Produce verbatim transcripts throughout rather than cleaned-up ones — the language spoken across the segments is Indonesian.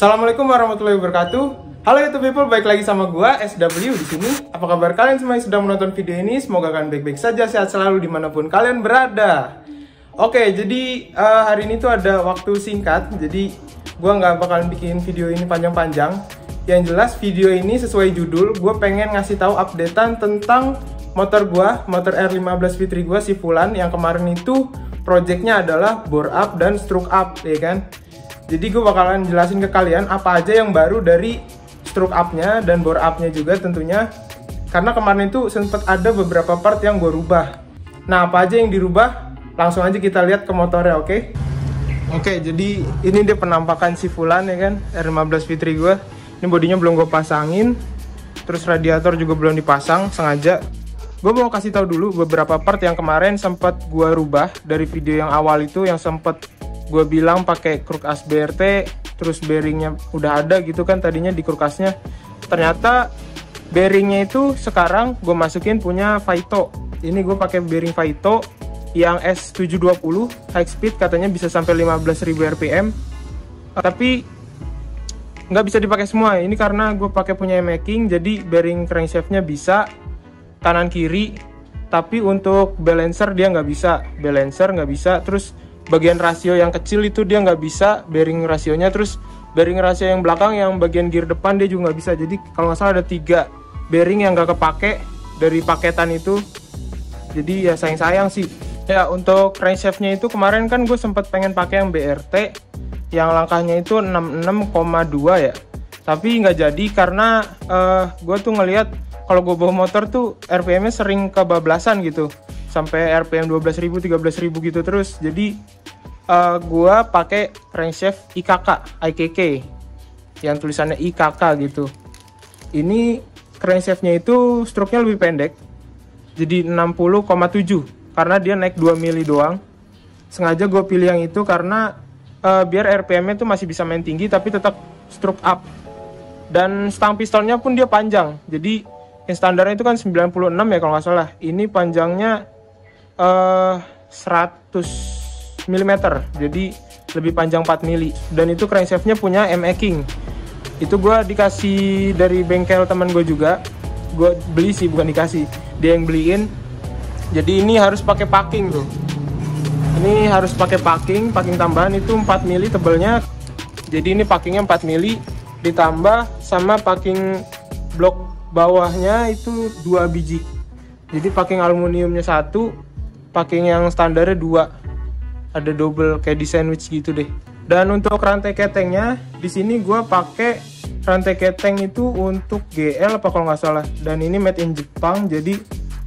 Assalamualaikum warahmatullahi wabarakatuh. Halo YouTube people, balik lagi sama gua S W di sini. Apa kabar kalian semua yang sudah menonton video ini? Semoga kalian baik-baik saja, sehat selalu dimanapun kalian berada. Oke, jadi uh, hari ini tuh ada waktu singkat, jadi gua nggak bakalan bikin video ini panjang-panjang. Yang jelas video ini sesuai judul, gua pengen ngasih tahu updatean tentang motor gua, motor R lima belas Fitri gua si Fulan yang kemarin itu projectnya adalah bore up dan stroke up, ya kan? Jadi gue bakalan jelasin ke kalian apa aja yang baru dari stroke up-nya dan bore up-nya juga tentunya. Karena kemarin itu sempat ada beberapa part yang gue rubah. Nah, apa aja yang dirubah? Langsung aja kita lihat ke motornya, oke? Okay? Oke, okay, jadi ini dia penampakan si Fulan ya kan, R lima belas Fitri gue. Ini bodinya belum gue pasangin. Terus radiator juga belum dipasang, sengaja. Gue mau kasih tahu dulu beberapa part yang kemarin sempat gue rubah dari video yang awal itu, yang sempat gue bilang pakai kruk as B R T, terus bearingnya udah ada gitu kan tadinya di krukasnya. Ternyata bearingnya itu sekarang gue masukin punya Faito. Ini gue pakai bearing Faito yang S tujuh dua puluh high speed, katanya bisa sampai lima belas ribu R P M. Tapi nggak bisa dipakai semua. Ini karena gue pakai punya Making, jadi bearing crankshaftnya bisa kanan kiri. Tapi untuk balancer dia nggak bisa, balancer nggak bisa. Terus bagian rasio yang kecil itu dia nggak bisa bearing rasionya, terus bearing rasio yang belakang yang bagian gear depan dia juga nggak bisa. Jadi kalau nggak salah ada tiga bearing yang nggak kepake dari paketan itu, jadi ya sayang-sayang sih ya. Untuk crankshaftnya itu kemarin kan gue sempet pengen pakai yang B R T yang langkahnya itu enam puluh enam koma dua ya, tapi nggak jadi karena uh, gue tuh ngelihat kalau gue bawa motor tuh R P M-nya sering kebablasan gitu, sampai R P M dua belas ribu, tiga belas ribu gitu terus. Jadi uh, gua pakai crankshaft I K K, I K K yang tulisannya I K K gitu. Ini crankshaftnya itu stroke-nya lebih pendek, jadi enam puluh koma tujuh karena dia naik dua mili doang. Sengaja gue pilih yang itu karena uh, biar R P M-nya tuh masih bisa main tinggi tapi tetap stroke up. Dan stang pistonnya pun dia panjang, jadi yang standarnya itu kan sembilan puluh enam ya kalau nggak salah. Ini panjangnya uh, seratus milimeter, jadi lebih panjang empat mili. Dan itu crankshaftnya punya M-Making. Itu gue dikasih dari bengkel teman gue juga. Gue beli sih, bukan dikasih, dia yang beliin. Jadi ini harus pakai packing tuh. Ini harus pakai packing, packing tambahan itu empat mili tebelnya. Jadi ini packingnya empat mili ditambah sama packing blok bawahnya itu dua biji. Jadi packing aluminiumnya satu, packing yang standarnya dua. Ada double kayak di sandwich gitu deh. Dan untuk rantai ketengnya di sini gue pakai rantai keteng itu untuk G L apa kalau nggak salah. Dan ini made in Jepang, jadi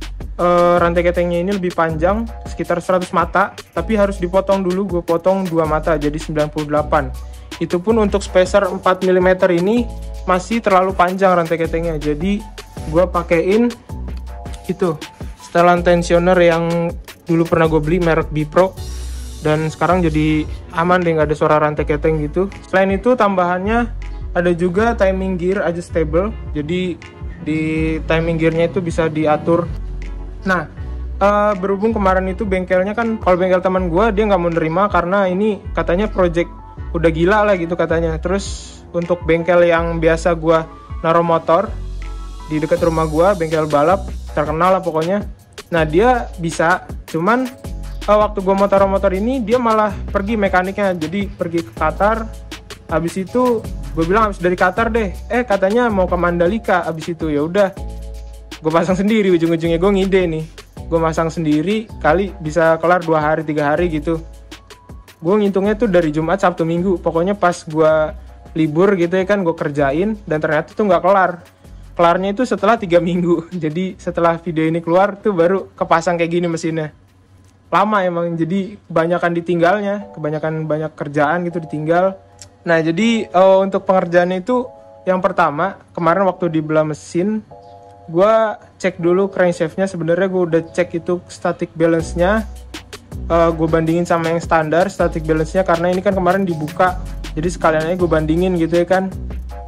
uh, rantai ketengnya ini lebih panjang, sekitar seratus mata, tapi harus dipotong dulu. Gue potong dua mata jadi sembilan puluh delapan. Itu pun untuk spacer empat milimeter ini masih terlalu panjang rantai ketengnya, jadi gue pakein itu setelan tensioner yang dulu pernah gue beli merek Bipro, dan sekarang jadi aman deh, nggak ada suara rantai keteng gitu. Selain itu tambahannya ada juga timing gear adjustable, jadi di timing gearnya itu bisa diatur. Nah uh, berhubung kemarin itu bengkelnya kan, kalau bengkel teman gue dia nggak mau nerima karena ini katanya project udah gila lah gitu katanya. Terus untuk bengkel yang biasa gua naruh motor di dekat rumah gua, bengkel balap terkenal lah pokoknya. Nah dia bisa, cuman uh, waktu gua mau taruh motor ini dia malah pergi mekaniknya, jadi pergi ke Qatar. Habis itu gue bilang habis dari Qatar deh, eh katanya mau ke Mandalika. Habis itu ya udah gue pasang sendiri. Ujung-ujungnya gue ngide nih, gue pasang sendiri, kali bisa kelar dua hari tiga hari gitu. Gue ngitungnya tuh dari Jumat, Sabtu, Minggu. Pokoknya pas gue libur gitu ya kan, gue kerjain, dan ternyata tuh nggak kelar. Kelarnya itu setelah tiga minggu. Jadi setelah video ini keluar tuh baru kepasang kayak gini mesinnya. Lama emang, jadi kebanyakan ditinggalnya, kebanyakan banyak kerjaan gitu ditinggal. Nah jadi uh, untuk pengerjaannya itu yang pertama, kemarin waktu dibelah mesin, gue cek dulu crankshaftnya. Sebenarnya gue udah cek itu static balance-nya. Uh, gue bandingin sama yang standar static balance-nya, karena ini kan kemarin dibuka, jadi sekalian aja gue bandingin gitu ya kan.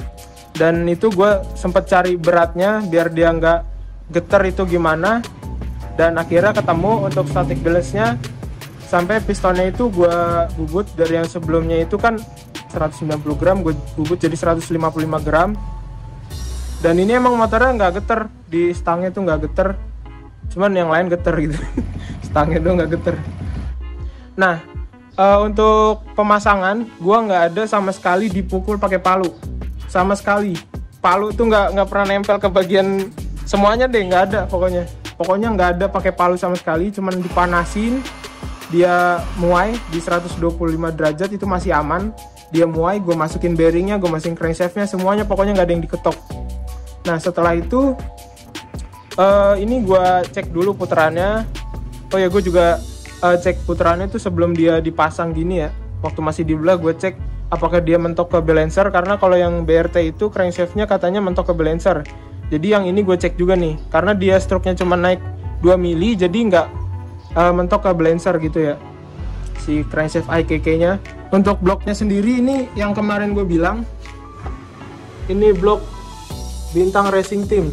Dan itu gue sempet cari beratnya biar dia nggak geter itu gimana, dan akhirnya ketemu untuk static balance-nya. Sampai pistonnya itu gue bubut dari yang sebelumnya itu kan seratus sembilan puluh gram, gue bubut jadi seratus lima puluh lima gram. Dan ini emang motornya nggak geter, di stangnya tuh nggak geter, cuman yang lain geter gitu. Stangnya tuh nggak geter. Nah, uh, untuk pemasangan gue nggak ada sama sekali dipukul pakai palu, sama sekali. Palu tuh nggak nggak pernah nempel ke bagian semuanya deh, nggak ada pokoknya. Pokoknya nggak ada pakai palu sama sekali, cuman dipanasin, dia muai di seratus dua puluh lima derajat itu masih aman. Dia muai, gue masukin bearingnya, gue masukin crankshaftnya, semuanya pokoknya nggak ada yang diketok. Nah setelah itu uh, ini gue cek dulu putarannya. Oh ya, gue juga uh, cek putarannya itu sebelum dia dipasang gini ya. Waktu masih di belah gue cek apakah dia mentok ke balancer, karena kalau yang B R T itu crankshaftnya katanya mentok ke balancer. Jadi yang ini gue cek juga nih, karena dia stroke-nya cuma naik dua mili, jadi nggak uh, mentok ke balancer gitu ya si crankshaft I K K-nya. Untuk bloknya sendiri ini yang kemarin gue bilang, ini blok Bintang Racing Team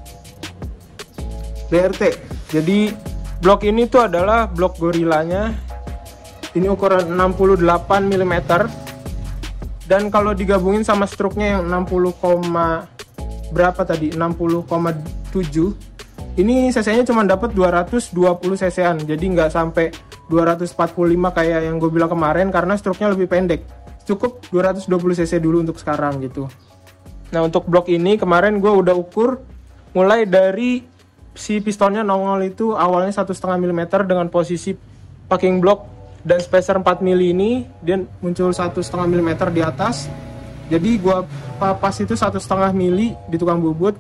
B R T. Jadi blok ini tuh adalah blok gorilanya. Ini ukuran enam puluh delapan milimeter. Dan kalau digabungin sama stroke-nya yang enam puluh, berapa tadi? enam puluh koma tujuh. Ini cc-nya cuma dapat dua ratus dua puluh cc-an. Jadi nggak sampai dua ratus empat puluh lima kayak yang gue bilang kemarin, karena stroke-nya lebih pendek. Cukup dua ratus dua puluh cc dulu untuk sekarang gitu. Nah untuk blok ini kemarin gue udah ukur mulai dari si pistonnya nongol itu awalnya satu koma lima milimeter dengan posisi packing block dan spacer empat mili ini, dia muncul satu koma lima milimeter di atas. Jadi gue pas itu satu koma lima mili di tukang bubut.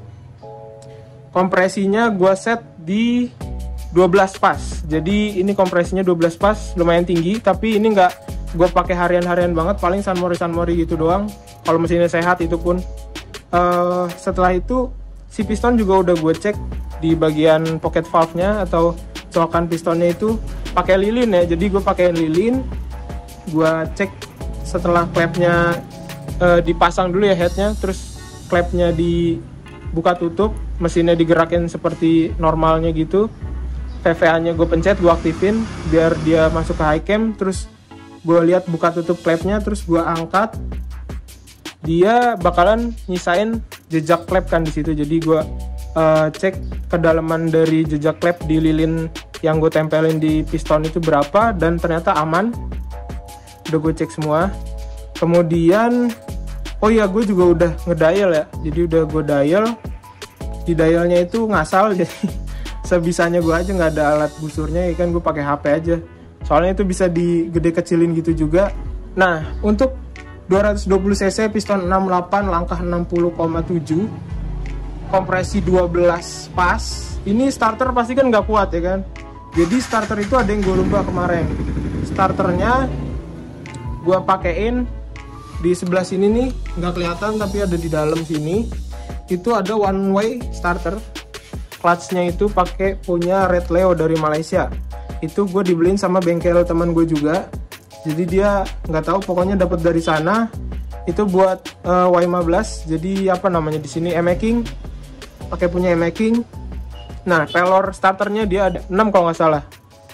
Kompresinya gue set di dua belas pas. Jadi ini kompresinya dua belas pas, lumayan tinggi, tapi ini nggak gue pakai harian-harian banget, paling sunmori sunmori gitu doang. Kalau mesinnya sehat itu pun. Uh, setelah itu si piston juga udah gue cek di bagian pocket valve-nya atau colokan pistonnya itu pakai lilin ya. Jadi gue pakai lilin, gue cek setelah klepnya uh, dipasang dulu ya headnya, terus klepnya dibuka tutup, mesinnya digerakin seperti normalnya gitu. V V A-nya gue pencet, gue aktifin biar dia masuk ke high cam, terus gue lihat buka tutup klepnya, terus gue angkat. Dia bakalan nyisain jejak klep kan di situ. Jadi gue uh, cek kedalaman dari jejak klep di lilin yang gue tempelin di piston itu berapa, dan ternyata aman. Udah gue cek semua. Kemudian oh iya, gue juga udah ngedial ya. Jadi udah gue dial. Di dialnya itu ngasal, jadi sebisanya gue aja, nggak ada alat busurnya ya kan, gue pakai H P aja. Soalnya itu bisa digede kecilin gitu juga. Nah untuk dua ratus dua puluh cc piston enam puluh delapan langkah enam puluh koma tujuh, kompresi dua belas pas. Ini starter pasti kan nggak kuat ya kan. Jadi starter itu ada yang gue rubah kemarin. Starternya gue pakein di sebelah sini nih, nggak kelihatan tapi ada di dalam sini. Itu ada one way starter. Clutchnya itu pakai punya Red Leo dari Malaysia. Itu gue dibeliin sama bengkel teman gue juga. Jadi dia nggak tahu, pokoknya dapat dari sana. Itu buat uh, Y lima belas. Jadi apa namanya di sini, e-making, pakai punya e-making. Nah pelor starternya dia ada enam kalau nggak salah.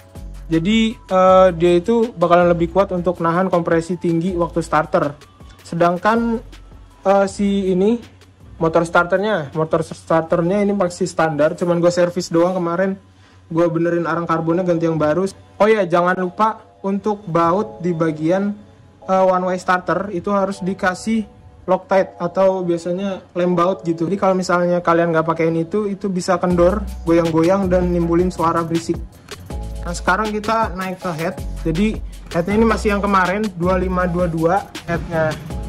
Jadi uh, dia itu bakalan lebih kuat untuk nahan kompresi tinggi waktu starter. Sedangkan uh, si ini motor starternya, motor starternya ini masih standar. Cuman gue servis doang kemarin. Gue benerin arang karbonnya, ganti yang baru. Oh ya jangan lupa, untuk baut di bagian uh, one way starter itu harus dikasih Loctite atau biasanya lem baut gitu. Jadi kalau misalnya kalian nggak pakein itu, itu bisa kendor, goyang-goyang dan nimbulin suara berisik. Nah sekarang kita naik ke head. Jadi headnya ini masih yang kemarin dua lima dua dua, headnya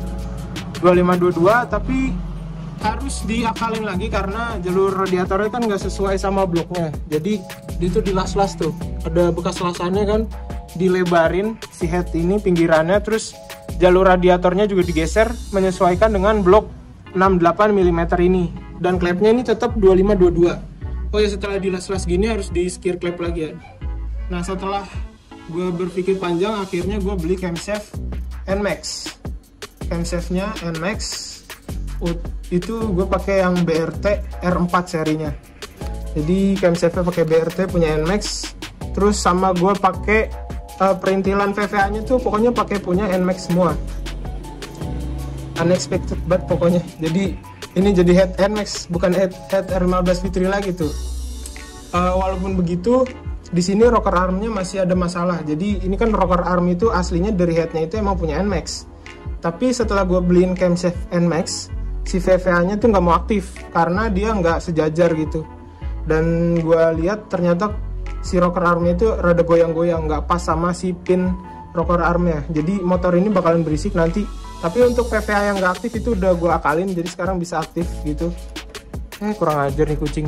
dua lima dua dua, tapi harus diakalin lagi karena jalur radiatornya kan nggak sesuai sama bloknya. Jadi itu di las-las tuh ada bekas lasannya kan, dilebarin si head ini pinggirannya, terus jalur radiatornya juga digeser menyesuaikan dengan blok enam puluh delapan milimeter ini, dan klepnya ini tetap dua lima dua dua. Oh ya setelah dilas-las gini harus di skir klep lagi ya. Nah setelah gue berpikir panjang, akhirnya gue beli camshaft N Max. Camshaftnya N Max itu gue pakai yang B R T R empat serinya. Jadi camshaftnya pakai B R T punya N Max. Terus sama gue pakai uh, perintilan V V A nya tuh pokoknya pakai punya N Max semua. unexpected banget pokoknya. Jadi ini jadi head N Max, bukan head head R lima belas Fitri lagi tuh. Uh, walaupun begitu, di sini rocker armnya masih ada masalah. Jadi ini kan rocker arm itu aslinya dari headnya itu emang punya N Max. Tapi setelah gue beliin camshaft N Max, si V V A-nya tuh nggak mau aktif karena dia nggak sejajar gitu. Dan gue lihat ternyata si rocker armnya itu rada goyang-goyang, nggak pas sama si pin rocker armnya. Jadi motor ini bakalan berisik nanti. Tapi untuk V V A yang nggak aktif itu udah gue akalin, jadi sekarang bisa aktif gitu. Eh kurang ajar nih kucing.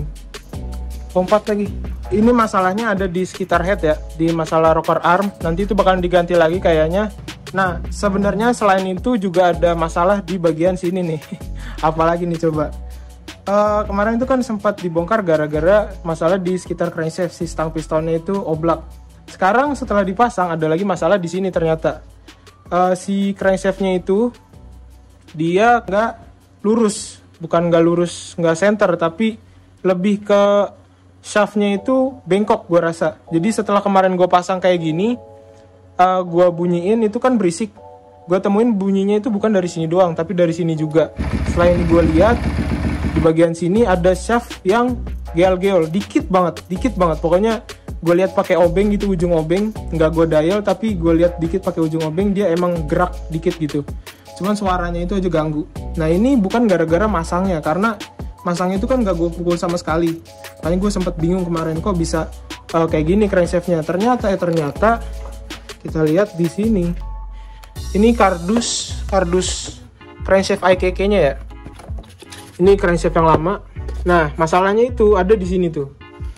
Lompat lagi. Ini masalahnya ada di sekitar head ya, di masalah rocker arm. Nanti itu bakalan diganti lagi kayaknya. Nah sebenarnya selain itu juga ada masalah di bagian sini nih. Apalagi nih coba. Uh, kemarin itu kan sempat dibongkar gara-gara masalah di sekitar crankshaft, si stang pistonnya itu oblak. Sekarang setelah dipasang ada lagi masalah di sini ternyata. Uh, si crankshaftnya itu dia nggak lurus, bukan nggak lurus, nggak center, tapi lebih ke shaftnya itu bengkok gue rasa. Jadi setelah kemarin gue pasang kayak gini, uh, gue bunyiin itu kan berisik. Gue temuin bunyinya itu bukan dari sini doang, tapi dari sini juga. Selain gue lihat di bagian sini ada shaft yang geol-geol, dikit banget, dikit banget. Pokoknya gue lihat pakai obeng gitu, ujung obeng, nggak gue dial, tapi gue lihat dikit pakai ujung obeng, dia emang gerak dikit gitu. Cuman suaranya itu aja ganggu. Nah ini bukan gara-gara masangnya, karena masangnya itu kan nggak gue pukul sama sekali. Makanya gue sempet bingung kemarin kok bisa uh, kayak gini crankshaftnya. Ternyata ya ternyata kita lihat di sini. Ini kardus kardus crankshaft I K K-nya ya. Ini crankshaft yang lama. Nah masalahnya itu ada di sini tuh.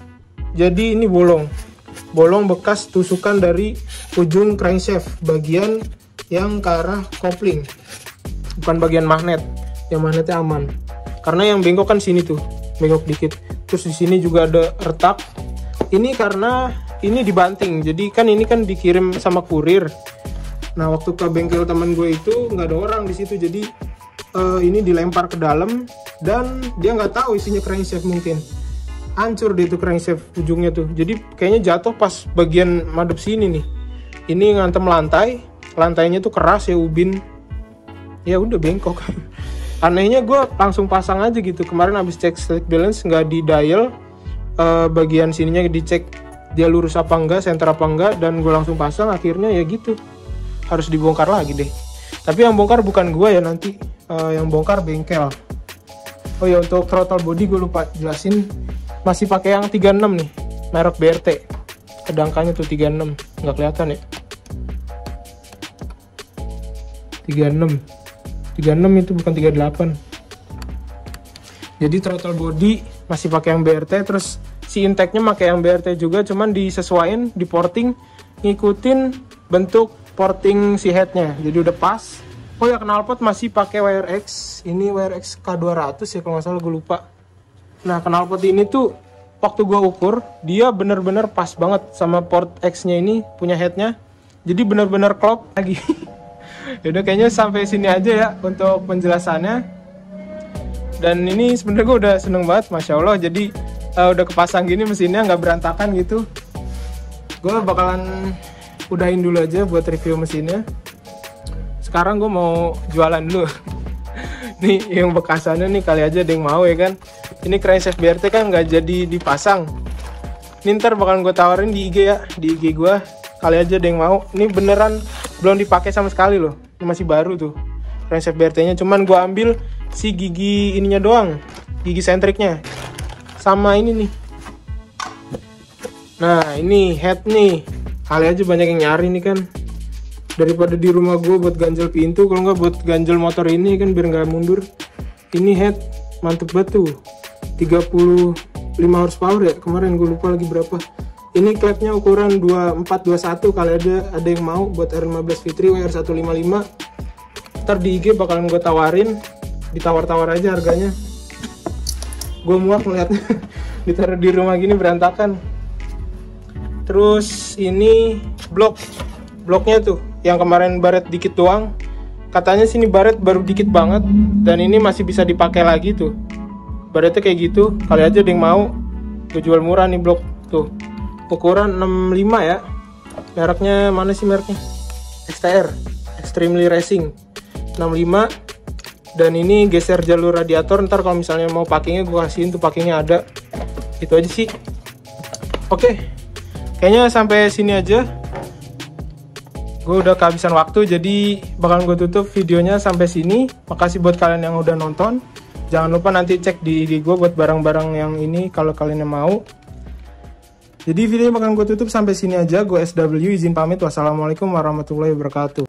Jadi ini bolong. Bolong bekas tusukan dari ujung crankshaft, bagian yang ke arah kopling. Bukan bagian magnet. Yang magnetnya aman. Karena yang bengkok kan sini tuh, bengkok dikit. Terus di sini juga ada retak. Ini karena ini dibanting. Jadi kan ini kan dikirim sama kurir. Nah waktu ke bengkel teman gue itu nggak ada orang di situ. Jadi uh, ini dilempar ke dalam dan dia nggak tahu isinya crankshaft mungkin. Hancur deh itu crankshaft ujungnya tuh. Jadi kayaknya jatuh pas bagian madep sini nih. Ini ngantem lantai. Lantainya tuh keras ya, ubin. Ya udah bengkok. Anehnya gue langsung pasang aja gitu. Kemarin habis cek slack balance nggak di dial, uh, bagian sininya dicek dia lurus apa enggak, center apa enggak, dan gue langsung pasang. Akhirnya ya gitu, harus dibongkar lagi deh. Tapi yang bongkar bukan gue ya nanti, uh, yang bongkar bengkel. Oh ya untuk throttle body gue lupa jelasin, masih pakai yang tiga puluh enam nih, merek B R T. Ada angkanya tuh tiga puluh enam, nggak kelihatan ya. tiga puluh enam tiga puluh enam itu bukan tiga puluh delapan. Jadi throttle body masih pakai yang B R T, terus si intake-nya pakai yang B R T juga, cuman disesuaiin, di porting ngikutin bentuk porting si headnya. Jadi udah pas. Oh ya knalpot masih pakai W R X. Ini W R X K dua ratus ya kalau nggak salah, gue lupa. Nah knalpot ini tuh waktu gue ukur dia bener-bener pas banget sama port X-nya ini punya headnya. Jadi bener-bener klop lagi. Yaudah kayaknya sampai sini aja ya untuk penjelasannya. Dan ini sebenarnya gue udah seneng banget, masya Allah. Jadi uh, udah kepasang gini mesinnya nggak berantakan gitu. Gue bakalan udahin dulu aja buat review mesinnya. Sekarang gue mau jualan dulu. Nih yang bekasannya nih kali aja ada yang mau ya kan. Ini crankshaft B R T kan nggak jadi dipasang. Ini ntar bakalan gue tawarin di I G ya, di I G gue. Kali aja ada yang mau. Ini beneran belum dipakai sama sekali loh. Ini masih baru tuh crankshaft B R T-nya. Cuman gue ambil si gigi ininya doang, gigi sentriknya. Sama ini nih. Nah ini head nih. Kali aja banyak yang nyari nih kan. Daripada di rumah gue buat ganjel pintu, kalau nggak buat ganjel motor ini kan biar nggak mundur. Ini head mantep banget tuh. tiga puluh lima horsepower ya. Kemarin gue lupa lagi berapa. Ini klepnya ukuran dua puluh empat dua puluh satu, kali ada ada yang mau buat R lima belas Fitri W R seratus lima puluh lima. Ntar di I G bakalan gue tawarin, ditawar-tawar aja harganya. Gue muak ngeliatnya ditaruh di rumah gini berantakan. Terus ini blok, bloknya tuh yang kemarin baret dikit doang. Katanya sini baret baru dikit banget, dan ini masih bisa dipakai lagi tuh. Baretnya kayak gitu, kali aja ada yang mau. Gue jual murah nih blok tuh. Ukuran enam puluh lima ya. Mereknya mana sih mereknya? X T R, Extremely Racing. enam puluh lima. Dan ini geser jalur radiator, ntar kalau misalnya mau packingnya gue kasihin tuh packingnya ada. Itu aja sih. Oke, kayaknya sampai sini aja. Gue udah kehabisan waktu, jadi bakalan gue tutup videonya sampai sini. Makasih buat kalian yang udah nonton. Jangan lupa nanti cek di I G gue buat barang-barang yang ini kalau kalian yang mau. Jadi videonya bakalan gue tutup sampai sini aja. Gue S W izin pamit. Wassalamualaikum warahmatullahi wabarakatuh.